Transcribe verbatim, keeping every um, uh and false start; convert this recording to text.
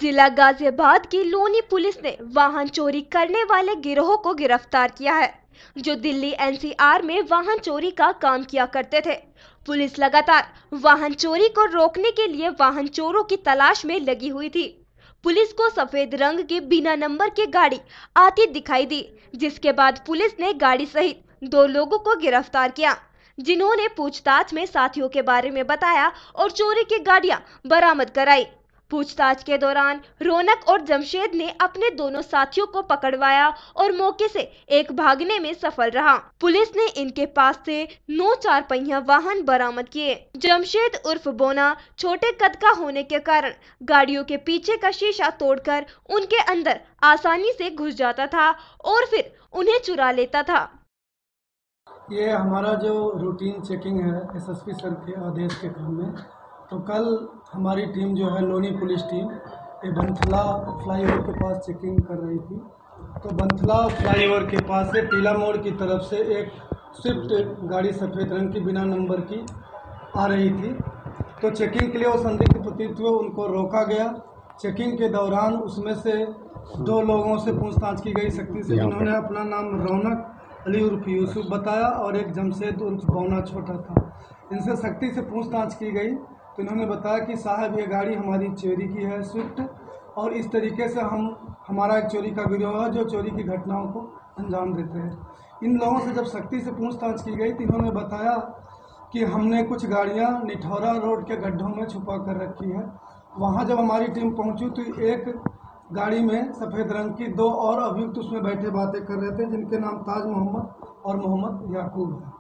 जिला गाजियाबाद की लोनी पुलिस ने वाहन चोरी करने वाले गिरोह को गिरफ्तार किया है, जो दिल्ली एन सी आर में वाहन चोरी का काम किया करते थे। पुलिस लगातार वाहन चोरी को रोकने के लिए वाहन चोरों की तलाश में लगी हुई थी। पुलिस को सफेद रंग की बिना नंबर की गाड़ी आती दिखाई दी, जिसके बाद पुलिस ने गाड़ी सहित दो लोगों को गिरफ्तार किया, जिन्होंने पूछताछ में साथियों के बारे में बताया और चोरी की गाड़ियां बरामद कराई। पूछताछ के दौरान रौनक और जमशेद ने अपने दोनों साथियों को पकड़वाया और मौके से एक भागने में सफल रहा। पुलिस ने इनके पास से नौ चार पहिया वाहन बरामद किए। जमशेद उर्फ बोना छोटे कद का होने के कारण गाड़ियों के पीछे का शीशा तोड़कर उनके अंदर आसानी से घुस जाता था और फिर उन्हें चुरा लेता था। ये हमारा जो रूटीन चेकिंग है एस एस पी सर के आदेश के क्रम में, तो कल हमारी टीम जो है लोनी पुलिस टीम ये बंथला फ्लाईओवर के पास चेकिंग कर रही थी। तो बंथला फ्लाईओवर के पास से टीला मोड़ की तरफ से एक स्विफ्ट गाड़ी सफ़ेद रंग की बिना नंबर की आ रही थी। तो चेकिंग के लिए वो संदिग्ध प्रतीत हुए, उनको रोका गया। चेकिंग के दौरान उसमें से दो लोगों से पूछताछ की गई सख्ती से, जिन्होंने अपना नाम रौनक अली उर्फ यूसुफ बताया और एक जमशेद उर्फ बौना छोटा था। इनसे सख्ती से पूछताछ की गई तो इन्होंने बताया कि साहब ये गाड़ी हमारी चोरी की है स्विफ्ट, और इस तरीके से हम हमारा एक चोरी का गिरोह है जो चोरी की घटनाओं को अंजाम देते हैं। इन लोगों से जब सख्ती से पूछताछ की गई तो इन्होंने बताया कि हमने कुछ गाड़ियां निठौरा रोड के गड्ढों में छुपा कर रखी है। वहां जब हमारी टीम पहुंची तो एक गाड़ी में सफ़ेद रंग की दो और अभियुक्त उसमें बैठे बातें कर रहे थे, जिनके नाम ताज मोहम्मद और मोहम्मद याकूब है।